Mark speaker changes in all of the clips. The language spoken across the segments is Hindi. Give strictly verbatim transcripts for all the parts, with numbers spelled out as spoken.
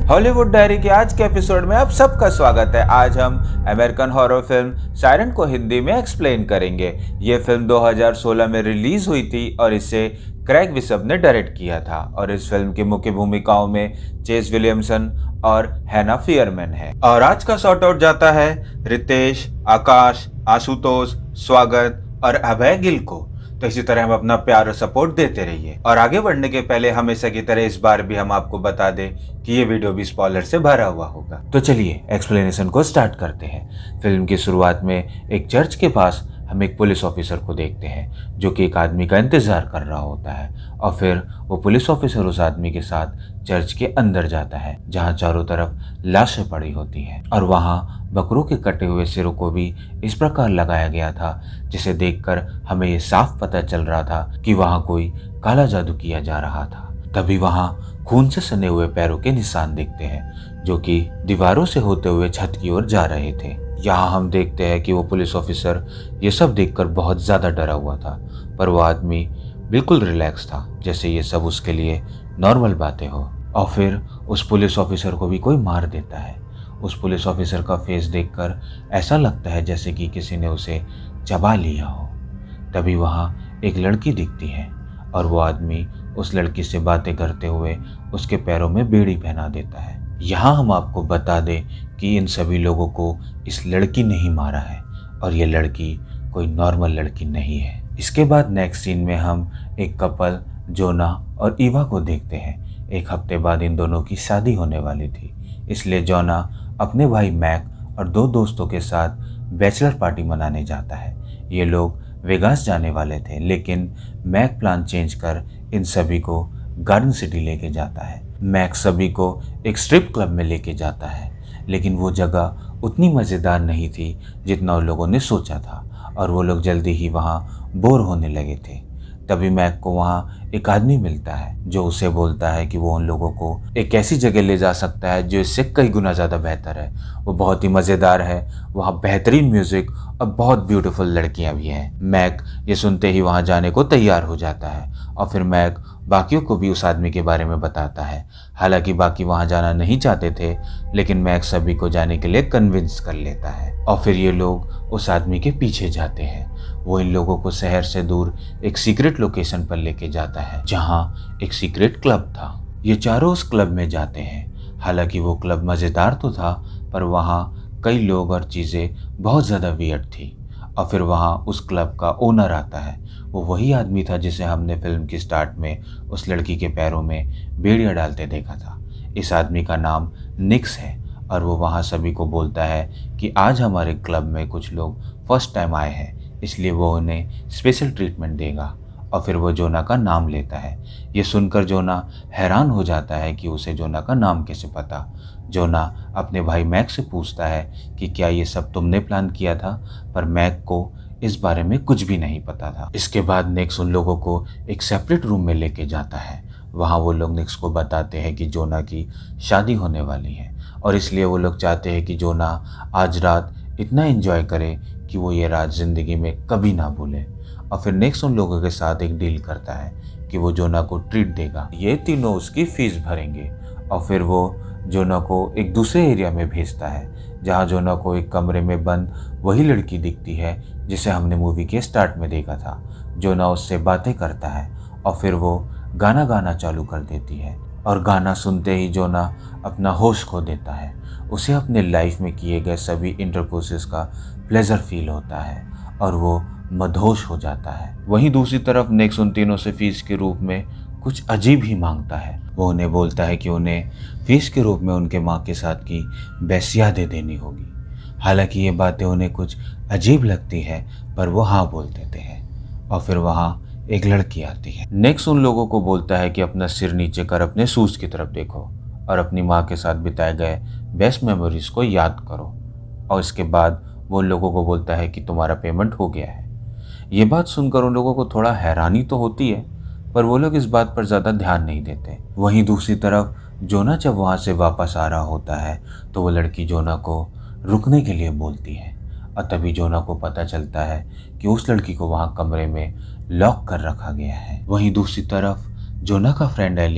Speaker 1: हॉलीवुड डायरी के आज के एपिसोड में आप सबका स्वागत है। आज हम अमेरिकन हॉरर फिल्म सायरन को हिंदी में एक्सप्लेन करेंगे। ये फिल्म दो हज़ार सोलह में रिलीज हुई थी और इसे क्रेग बिशप ने डायरेक्ट किया था और इस फिल्म की मुख्य भूमिकाओं में चेस विलियमसन और हैना फियरमैन है। और आज का शॉर्ट आउट जाता है रितेश, आकाश, आशुतोष, स्वागत और अभय गिल को। तो इसी तरह हम अपना प्यार और सपोर्ट देते रहिए। और आगे बढ़ने के पहले हमेशा की तरह इस बार भी हम आपको बता दें कि ये वीडियो भी स्पॉइलर से भरा हुआ होगा। तो चलिए एक्सप्लेनेशन को स्टार्ट करते हैं। फिल्म की शुरुआत में एक चर्च के पास हम एक पुलिस ऑफिसर को देखते हैं जो कि एक आदमी का इंतजार कर रहा होता है और फिर वो पुलिस ऑफिसर उस आदमी के साथ चर्च के अंदर जाता है जहाँ चारों तरफ लाशें पड़ी होती हैं और वहाँ बकरों के कटे हुए सिरों को भी इस प्रकार लगाया गया था जिसे देखकर हमें ये साफ पता चल रहा था कि वहाँ कोई काला जादू किया जा रहा था। तभी वहाँ खून से सने हुए पैरों के निशान दिखते हैं जो कि दीवारों से होते हुए छत की ओर जा रहे थे। यहाँ हम देखते हैं कि वो पुलिस ऑफिसर ये सब देखकर बहुत ज़्यादा डरा हुआ था, पर वो आदमी बिल्कुल रिलैक्स था जैसे ये सब उसके लिए नॉर्मल बातें हो। और फिर उस पुलिस ऑफिसर को भी कोई मार देता है। उस पुलिस ऑफिसर का फेस देखकर ऐसा लगता है जैसे कि किसी ने उसे चबा लिया हो। तभी वहाँ एक लड़की दिखती है और वो आदमी उस लड़की से बातें करते हुए उसके पैरों में बेड़ी पहना देता है। यहाँ हम आपको बता दें कि इन सभी लोगों को इस लड़की ने ही मारा है और ये लड़की कोई नॉर्मल लड़की नहीं है। इसके बाद नेक्स्ट सीन में हम एक कपल जोना और ईवा को देखते हैं। एक हफ्ते बाद इन दोनों की शादी होने वाली थी, इसलिए जोना अपने भाई मैक और दो दोस्तों के साथ बैचलर पार्टी मनाने जाता है। ये लोग वेगास जाने वाले थे लेकिन मैक प्लान चेंज कर इन सभी को गार्डन सिटी लेके जाता है। मैक सभी को एक स्ट्रिप क्लब में लेके जाता है लेकिन वो जगह उतनी मज़ेदार नहीं थी जितना उन लोगों ने सोचा था और वो लोग जल्दी ही वहाँ बोर होने लगे थे। तभी मैक को वहाँ एक आदमी मिलता है जो उसे बोलता है कि वो उन लोगों को एक ऐसी जगह ले जा सकता है जो इससे कई गुना ज़्यादा बेहतर है। वो बहुत ही मज़ेदार है, वहाँ बेहतरीन म्यूज़िक और बहुत ब्यूटीफुल लड़कियाँ भी हैं। मैक ये सुनते ही वहाँ जाने को तैयार हो जाता है और फिर मैक बाकियों को भी उस आदमी के बारे में बताता है। हालांकि बाकी वहाँ जाना नहीं चाहते थे लेकिन मैक सभी को जाने के लिए कन्विंस कर लेता है और फिर ये लोग उस आदमी के पीछे जाते हैं। वो इन लोगों को शहर से दूर एक सीक्रेट लोकेशन पर लेके जाता है जहाँ एक सीक्रेट क्लब था। ये चारों उस क्लब में जाते हैं। हालांकि वो क्लब मज़ेदार तो था पर वहाँ कई लोग और चीज़ें बहुत ज़्यादा वियर्ड थी। और फिर वहाँ उस क्लब का ओनर आता है। वो वही आदमी था जिसे हमने फिल्म की स्टार्ट में उस लड़की के पैरों में बेड़ियाँ डालते देखा था। इस आदमी का नाम निक्स है और वो वहाँ सभी को बोलता है कि आज हमारे क्लब में कुछ लोग फर्स्ट टाइम आए हैं इसलिए वो उन्हें स्पेशल ट्रीटमेंट देगा। और फिर वो जोना का नाम लेता है। ये सुनकर जोना हैरान हो जाता है कि उसे जोना का नाम कैसे पता। जोना अपने भाई मैक से पूछता है कि क्या ये सब तुमने प्लान किया था, पर मैक को इस बारे में कुछ भी नहीं पता था। इसके बाद नेक्स उन लोगों को एक सेपरेट रूम में लेके जाता है। वहाँ वो लोग नेक्स को बताते हैं कि जोना की शादी होने वाली है और इसलिए वो लोग चाहते हैं कि जोना आज रात इतना एंजॉय करे कि वो ये रात ज़िंदगी में कभी ना भूले। और फिर नेक्स्ट उन लोगों के साथ एक डील करता है कि वो जोना को ट्रीट देगा, ये तीनों उसकी फ़ीस भरेंगे। और फिर वो जोना को एक दूसरे एरिया में भेजता है जहाँ जोना को एक कमरे में बंद वही लड़की दिखती है जिसे हमने मूवी के स्टार्ट में देखा था। जोना उससे बातें करता है और फिर वो गाना गाना चालू कर देती है और गाना सुनते ही जोना अपना होश खो देता है। उसे अपने लाइफ में किए गए सभी इंटरकोर्सेस का प्लेजर फील होता है और वो मदहोश हो जाता है। वहीं दूसरी तरफ नेक्स्ट उन तीनों से फीस के रूप में कुछ अजीब ही मांगता है। वो उन्हें बोलता है कि उन्हें फीस के रूप में उनके माँ के साथ की बेस्यादें देनी होगी। हालांकि ये बातें उन्हें कुछ अजीब लगती है पर वो हाँ बोल देते हैं। और फिर वहाँ एक लड़की आती है। नेक्स्ट उन लोगों को बोलता है कि अपना सिर नीचे कर अपने शूज़ की तरफ देखो और अपनी माँ के साथ बिताए गए बेस्ट मेमोरीज को याद करो। और इसके बाद वो उन लोगों को बोलता है कि तुम्हारा पेमेंट हो गया है। ये बात सुनकर उन लोगों को थोड़ा हैरानी तो होती है पर वो लोग इस बात पर ज़्यादा ध्यान नहीं देते। वहीं दूसरी तरफ जोना जब वहाँ से वापस आ रहा होता है तो वो लड़की जोना को रुकने के लिए बोलती है और तभी जोना को पता चलता है कि उस लड़की को वहाँ कमरे में लॉक कर रखा गया है। वहीं दूसरी तरफ जोना का फ्रेंड एलियट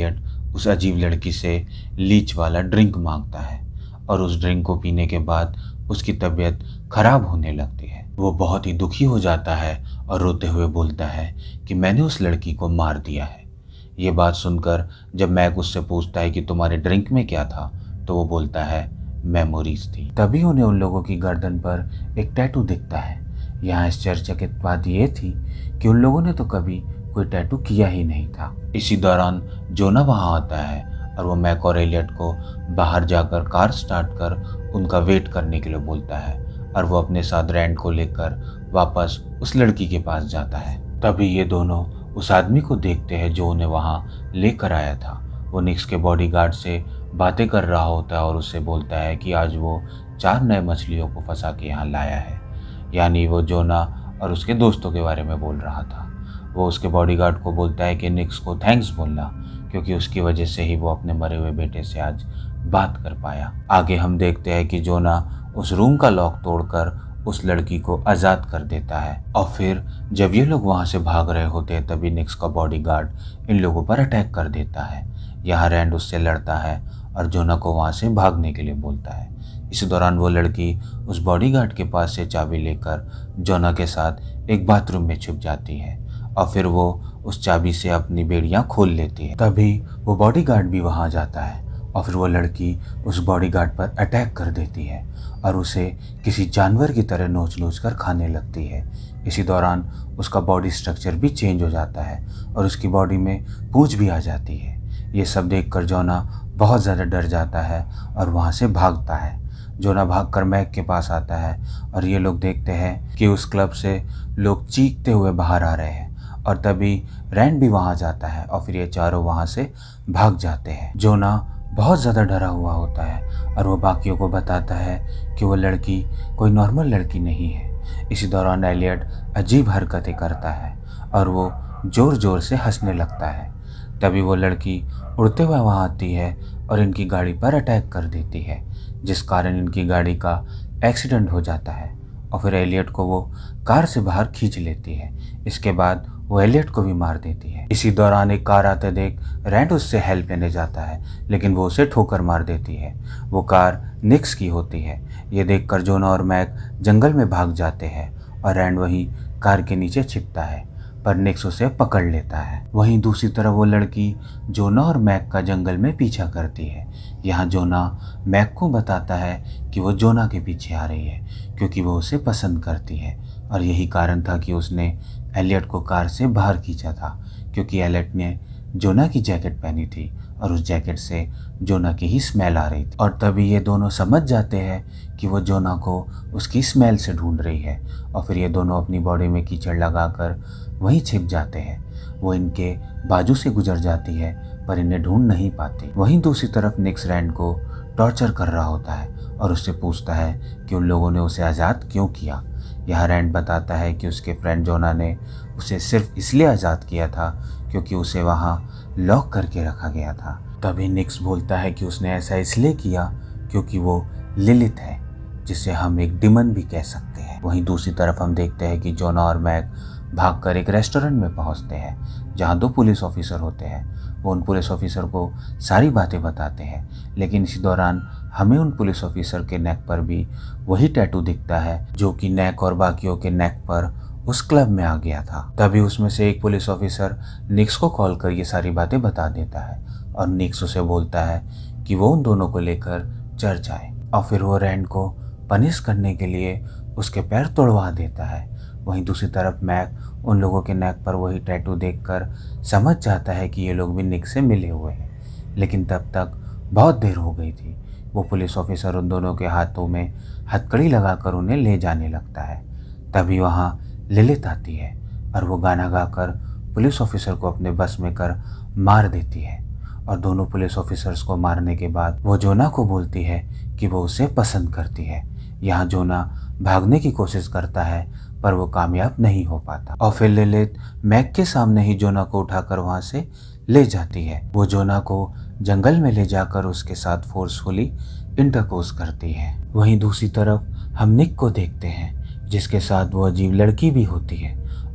Speaker 1: उस अजीब लड़की से लीच वाला ड्रिंक मांगता है और उस ड्रिंक को पीने के बाद उसकी तबीयत खराब होने लगती है। वो बहुत ही दुखी हो जाता है और रोते हुए बोलता है कि मैंने उस लड़की को मार दिया है। ये बात सुनकर जब मैक उससे पूछता है कि तुम्हारे ड्रिंक में क्या था, तो वो बोलता है मेमोरीज थी। तभी उन्हें उन लोगों की गर्दन पर एक टैटू दिखता है। यहाँ इस चर्चा की बात ये थी कि उन लोगों ने तो कभी कोई टैटू किया ही नहीं था। इसी दौरान जोना वहाँ आता है और वो मैक और एलियट को बाहर जाकर कार स्टार्ट कर उनका वेट करने के लिए बोलता है और वो अपने साथ रैंड को लेकर वापस उस लड़की के पास जाता है। तभी ये दोनों उस आदमी को देखते हैं जो उन्हें वहाँ लेकर आया था। वो निक्स के बॉडीगार्ड से बातें कर रहा होता है और उससे बोलता है कि आज वो चार नए मछलियों को फंसा के यहाँ लाया है। यानी वो जोना और उसके दोस्तों के बारे में बोल रहा था। वो उसके बॉडीगार्ड को बोलता है कि निक्स को थैंक्स बोलना, क्योंकि उसकी वजह से ही वो अपने मरे हुए बेटे से आज बात कर पाया। आगे हम देखते हैं कि जोना उस रूम का लॉक तोड़कर उस लड़की को आज़ाद कर देता है और फिर जब ये लोग वहाँ से भाग रहे होते हैं तभी निक्स का बॉडीगार्ड इन लोगों पर अटैक कर देता है। यहाँ रैंड उससे लड़ता है और जोना को वहाँ से भागने के लिए बोलता है। इसी दौरान वो लड़की उस बॉडीगार्ड के पास से चाबी लेकर जोना के साथ एक बाथरूम में छुप जाती है और फिर वो उस चाबी से अपनी बेड़ियाँ खोल लेती है। तभी वो बॉडीगार्ड भी वहाँ जाता है और फिर वो लड़की उस बॉडीगार्ड पर अटैक कर देती है और उसे किसी जानवर की तरह नोच नोच कर खाने लगती है। इसी दौरान उसका बॉडी स्ट्रक्चर भी चेंज हो जाता है और उसकी बॉडी में पूंछ भी आ जाती है। ये सब देखकर जोना बहुत ज़्यादा डर जाता है और वहाँ से भागता है। जोना भागकर मैक के पास आता है और ये लोग देखते हैं कि उस क्लब से लोग चीखते हुए बाहर आ रहे हैं और तभी रैंड भी वहाँ जाता है और फिर ये चारों वहाँ से भाग जाते हैं। जोना बहुत ज़्यादा डरा हुआ होता है और वो बाकियों को बताता है कि वो लड़की कोई नॉर्मल लड़की नहीं है। इसी दौरान एलियट अजीब हरकतें करता है और वो ज़ोर ज़ोर से हंसने लगता है। तभी वो लड़की उड़ते हुए वहाँ आती है और इनकी गाड़ी पर अटैक कर देती है, जिस कारण इनकी गाड़ी का एक्सीडेंट हो जाता है और फिर एलियट को वो कार से बाहर खींच लेती है। इसके बाद वो एलियट को भी मार देती है। इसी दौरान एक कार आते देख रैंड उससे हेल्प लेने जाता है, लेकिन वो उसे ठोकर मार देती है। वो कार निक्स की होती है। ये देखकर जोना और मैक जंगल में भाग जाते हैं और रैंड वहीं कार के नीचे छिपता है, पर निक्स उसे पकड़ लेता है। वहीं दूसरी तरफ वो लड़की जोना और मैक का जंगल में पीछा करती है। यहाँ जोना मैक को बताता है कि वो जोना के पीछे आ रही है क्योंकि वो उसे पसंद करती है और यही कारण था कि उसने एलियट को कार से बाहर खींचा था, क्योंकि एलियट ने जोना की जैकेट पहनी थी और उस जैकेट से जोना की ही स्मेल आ रही थी। और तभी ये दोनों समझ जाते हैं कि वो जोना को उसकी स्मेल से ढूंढ रही है और फिर ये दोनों अपनी बॉडी में कीचड़ लगाकर वहीं छिप जाते हैं। वो इनके बाजू से गुजर जाती है पर इन्हें ढूंढ नहीं पाती। वहीं दूसरी तरफ निक्स रैंड को टॉर्चर कर रहा होता है और उससे पूछता है कि उन लोगों ने उसे आज़ाद क्यों किया। यहाँ रैंड बताता है कि उसके फ्रेंड जोना ने उसे सिर्फ इसलिए आज़ाद किया था क्योंकि उसे वहाँ लॉक करके रखा गया था। तभी निक्स बोलता है कि उसने ऐसा इसलिए किया क्योंकि वो लिलिथ है, जिसे हम एक डिमन भी कह सकते हैं। वहीं दूसरी तरफ हम देखते हैं कि जोना और मैक भागकर एक रेस्टोरेंट में पहुंचते हैं जहां दो पुलिस ऑफिसर होते हैं। वो उन पुलिस ऑफिसर को सारी बातें बताते हैं, लेकिन इसी दौरान हमें उन पुलिस ऑफिसर के नेक पर भी वही टैटू दिखता है जो कि नेक और बाकियों के नेक पर उस क्लब में आ गया था। तभी उसमें से एक पुलिस ऑफिसर निक्स को कॉल कर ये सारी बातें बता देता है और निक्स उसे बोलता है कि वो उन दोनों को लेकर चर्च आए और फिर वो रैंड को पनिश करने के लिए उसके पैर तोड़वा देता है। वहीं दूसरी तरफ मैक उन लोगों के नेक पर वही टैटू देखकर समझ जाता है कि ये लोग भी निक्स से मिले हुए हैं, लेकिन तब तक बहुत देर हो गई थी। वो पुलिस ऑफिसर उन दोनों के हाथों में हथकड़ी लगाकर उन्हें ले जाने लगता है। तभी वहाँ लिलिथ आती है और वो गाना गाकर पुलिस ऑफिसर को अपने बस में कर मार देती है और दोनों पुलिस ऑफिसर्स को मारने के बाद वो जोना को बोलती है कि वो उसे पसंद करती है। यहाँ जोना भागने की कोशिश करता है पर वो कामयाब नहीं हो पाता और फिर लिलिथ मैक के सामने ही जोना को उठाकर वहाँ से ले जाती है। वो जोना को जंगल में ले जाकर उसके साथ फोर्सफुली इंटरकोर्स करती है। वहीं दूसरी तरफ हम निक को देखते हैं जिसके साथ वो अजीब लड़की भी होती है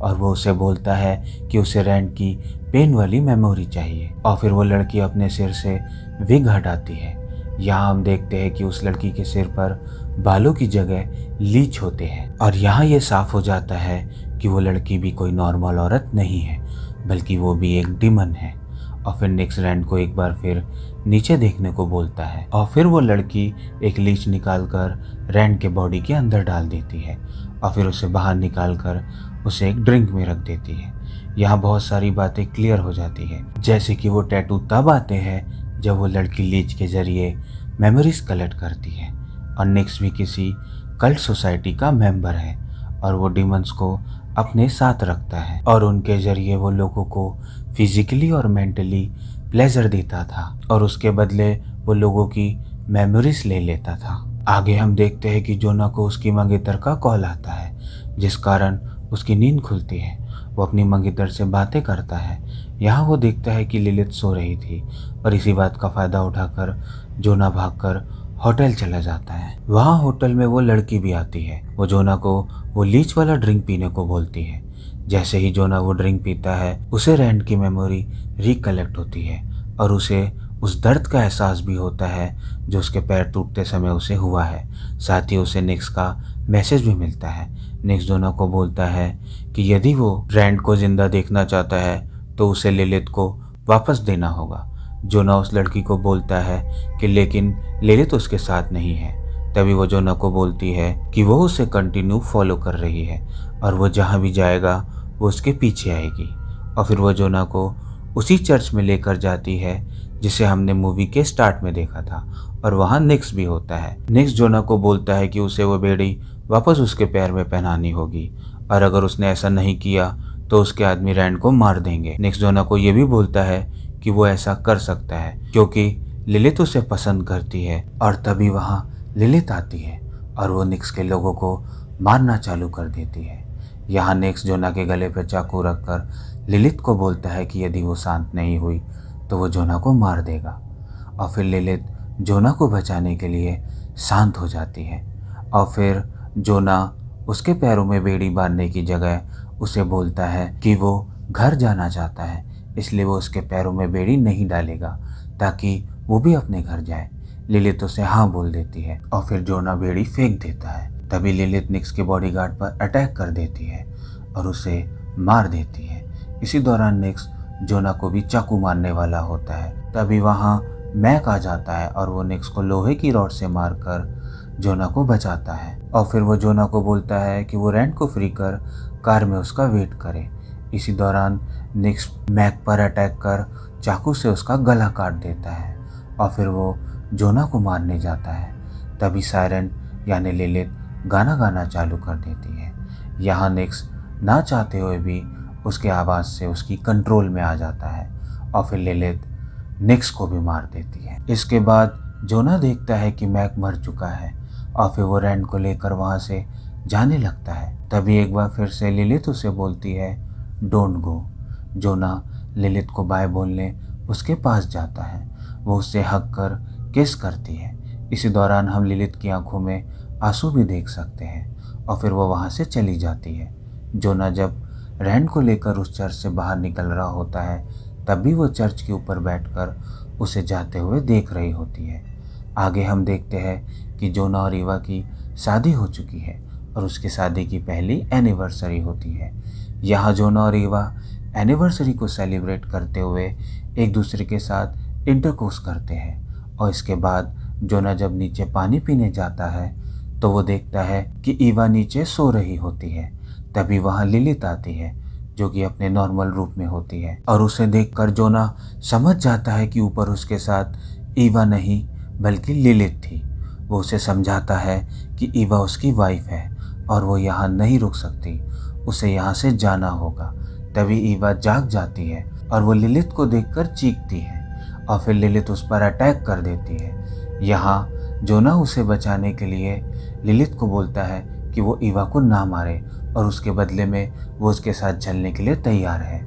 Speaker 1: और वो उसे बोलता है कि उसे रैंड की पेन वाली मेमोरी चाहिए और फिर वो लड़की अपने सिर से विग हटाती है। यहाँ हम देखते हैं कि उस लड़की के सिर पर बालों की जगह लीच होते हैं और यहाँ ये साफ हो जाता है कि वो लड़की भी कोई नॉर्मल औरत नहीं है बल्कि वो भी एक डिमन है। और फिर निक्स रैंड को एक बार फिर नीचे देखने को बोलता है और फिर वो लड़की एक लीच निकालकर रैंड के बॉडी के अंदर डाल देती है और फिर उसे बाहर निकालकर उसे एक ड्रिंक में रख देती है। यहाँ बहुत सारी बातें क्लियर हो जाती है, जैसे कि वो टैटू तब आते हैं जब वो लड़की लीच के जरिए मेमोरीज कलेक्ट करती है और निक्स भी किसी कल्ट सोसाइटी का मेंबर है और वो डिमंस को अपने साथ रखता है और उनके जरिए वो लोगों को फिजिकली और मेंटली प्लेजर देता था और उसके बदले वो लोगों की मेमोरीज ले लेता था। आगे हम देखते हैं कि जोना को उसकी मंगेतर का कॉल आता है जिस कारण उसकी नींद खुलती है। वो अपनी मंगेतर से बातें करता है। यहाँ वो देखता है कि लिलित सो रही थी और इसी बात का फ़ायदा उठाकर जोना भागकर होटल चला जाता है। वहाँ होटल में वो लड़की भी आती है। वो जोना को वो लीच वाला ड्रिंक पीने को बोलती है। जैसे ही जोना वो ड्रिंक पीता है उसे रैंड की मेमोरी रिकलेक्ट होती है और उसे उस दर्द का एहसास भी होता है जो उसके पैर टूटते समय उसे हुआ है। साथ ही उसे निक्स का मैसेज भी मिलता है। निक्स जोना को बोलता है कि यदि वो रैंड को जिंदा देखना चाहता है तो उसे लिलित को वापस देना होगा। जोना उस लड़की को बोलता है कि लेकिन लिलित उसके साथ नहीं है। तभी वो जोना को बोलती है कि वो उसे कंटिन्यू फॉलो कर रही है और वो जहाँ भी जाएगा वो उसके पीछे आएगी। और फिर वो जोना को उसी चर्च में लेकर जाती है जिसे हमने मूवी के स्टार्ट में देखा था और वहाँ निक्स भी होता है। निक्स जोना को बोलता है कि उसे वो बेड़ी वापस उसके पैर में पहनानी होगी और अगर उसने ऐसा नहीं किया तो उसके आदमी रैंड को मार देंगे। निक्स जोना को ये भी बोलता है कि वो ऐसा कर सकता है क्योंकि लिलित उसे पसंद करती है। और तभी वहाँ लिलित आती है और वो निक्स के लोगों को मारना चालू कर देती है। यहाँ निक्स जोना के गले पर चाकू रखकर लिलित को बोलता है कि यदि वो शांत नहीं हुई तो वो जोना को मार देगा। और फिर लिलित जोना को बचाने के लिए शांत हो जाती है और फिर जोना उसके पैरों में बेड़ी बांधने की जगह उसे बोलता है कि वो घर जाना चाहता है, इसलिए वो उसके पैरों में बेड़ी नहीं डालेगा ताकि वो भी अपने घर जाए। लिलित उसे हाँ बोल देती है और फिर जोना बेड़ी फेंक देता है। तभी लिलित निक्स के बॉडीगार्ड पर अटैक कर देती है और उसे मार देती है। इसी दौरान निक्स जोना को भी चाकू मारने वाला होता है। तभी वहाँ मैक आ जाता है और वो निक्स को लोहे की रॉड से मारकर जोना को बचाता है और फिर वो जोना को बोलता है कि वो रैंड को फ्री कर कार में उसका वेट करे। इसी दौरान निक्स मैक पर अटैक कर चाकू से उसका गला काट देता है और फिर वो जोना को मारने जाता है। तभी सायरन यानी लिलित गाना गाना चालू कर देती है। यहाँ निक्स ना चाहते हुए भी उसके आवाज़ से उसकी कंट्रोल में आ जाता है और फिर लिलित निक्स को भी मार देती है। इसके बाद जोना देखता है कि मैक मर चुका है और फिर वो रैंड को लेकर वहाँ से जाने लगता है। तभी एक बार फिर से लिलित उसे बोलती है डोंट गो। जोना लिलित को बाय बोलने उसके पास जाता है। वो उससे हक कर किस करती है। इसी दौरान हम लिलित की आंखों में आंसू भी देख सकते हैं और फिर वो वहाँ से चली जाती है। जोना जब रैंड को लेकर उस चर्च से बाहर निकल रहा होता है तब भी वो चर्च के ऊपर बैठकर उसे जाते हुए देख रही होती है। आगे हम देखते हैं कि जोना और ईवा की शादी हो चुकी है और उसकी शादी की पहली एनिवर्सरी होती है। यहाँ जोना और ईवा एनिवर्सरी को सेलिब्रेट करते हुए एक दूसरे के साथ इंटरकोर्स करते हैं और इसके बाद जोना जब नीचे पानी पीने जाता है तो वो देखता है कि ईवा नीचे सो रही होती है। तभी वहाँ लिलित आती है जो कि अपने नॉर्मल रूप में होती है और उसे देखकर जोना समझ जाता है कि ऊपर उसके साथ ईवा नहीं बल्कि लिलित थी। वो उसे समझाता है कि ईवा उसकी वाइफ है और वो यहाँ नहीं रुक सकती, उसे यहाँ से जाना होगा। तभी ईवा जाग जाती है और वो लिलित को देखकर चीखती है और फिर लिलित उस पर अटैक कर देती है। यहाँ जोना उसे बचाने के लिए लिलित को बोलता है कि वो ईवा को ना मारे और उसके बदले में वो उसके साथ चलने के लिए तैयार है।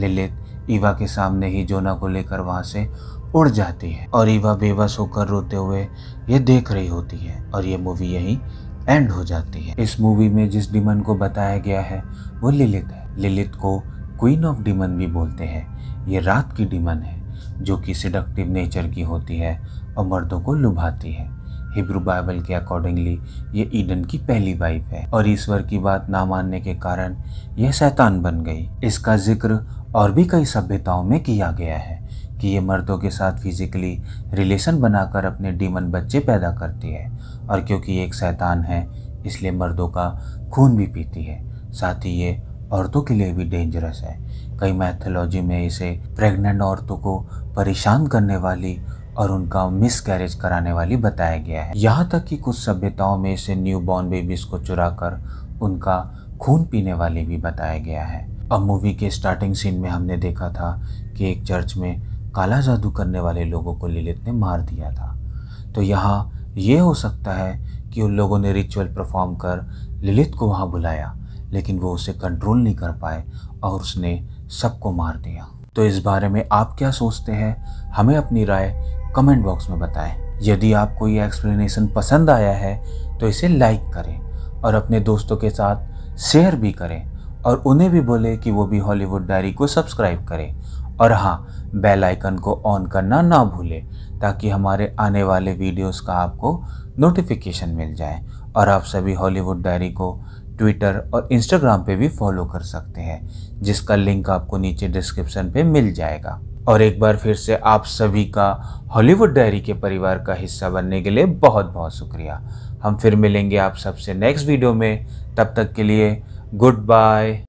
Speaker 1: लिलित ईवा के सामने ही जोना को लेकर वहाँ से उड़ जाती है और ईवा बेबस होकर रोते हुए ये देख रही होती है और ये मूवी यहीं एंड हो जाती है। इस मूवी में जिस डीमन को बताया गया है वो लिलिथ है। लिलिथ को क्वीन ऑफ डीमन भी बोलते हैं। ये रात की डीमन है जो कि सिडक्टिव नेचर की होती है और मर्दों को लुभाती है। हिब्रू बाइबल के अकॉर्डिंगली ये ईडन की पहली वाइफ है और ईश्वर की बात ना मानने के कारण यह शैतान बन गई। इसका जिक्र और भी कई सभ्यताओं में किया गया है कि ये मर्दों के साथ फिजिकली रिलेशन बनाकर अपने डीमन बच्चे पैदा करती है और क्योंकि ये एक शैतान है इसलिए मर्दों का खून भी पीती है। साथ ही ये औरतों के लिए भी डेंजरस है। कई मैथोलॉजी में इसे प्रेग्नेंट औरतों को परेशान करने वाली और उनका मिसकैरेज कराने वाली बताया गया है। यहाँ तक कि कुछ सभ्यताओं में इसे न्यू बॉर्न बेबीज को चुराकर उनका खून पीने वाली भी बताया गया है। अब मूवी के स्टार्टिंग सीन में हमने देखा था कि एक चर्च में काला जादू करने वाले लोगों को लिलिथ ने मार दिया था। तो यहाँ ये हो सकता है कि उन लोगों ने रिचुअल परफॉर्म कर लिलिथ को वहाँ बुलाया, लेकिन वो उसे कंट्रोल नहीं कर पाए और उसने सबको मार दिया। तो इस बारे में आप क्या सोचते हैं, हमें अपनी राय कमेंट बॉक्स में बताएं। यदि आपको ये एक्सप्लेनेशन पसंद आया है तो इसे लाइक करें और अपने दोस्तों के साथ शेयर भी करें और उन्हें भी बोलें कि वो भी हॉलीवुड डायरी को सब्सक्राइब करें और हाँ, बेल आइकन को ऑन करना ना भूलें ताकि हमारे आने वाले वीडियोस का आपको नोटिफिकेशन मिल जाए। और आप सभी हॉलीवुड डायरी को ट्विटर और इंस्टाग्राम पे भी फॉलो कर सकते हैं, जिसका लिंक आपको नीचे डिस्क्रिप्शन पे मिल जाएगा। और एक बार फिर से आप सभी का हॉलीवुड डायरी के परिवार का हिस्सा बनने के लिए बहुत बहुत शुक्रिया। हम फिर मिलेंगे आप सबसे नेक्स्ट वीडियो में, तब तक के लिए गुड बाय।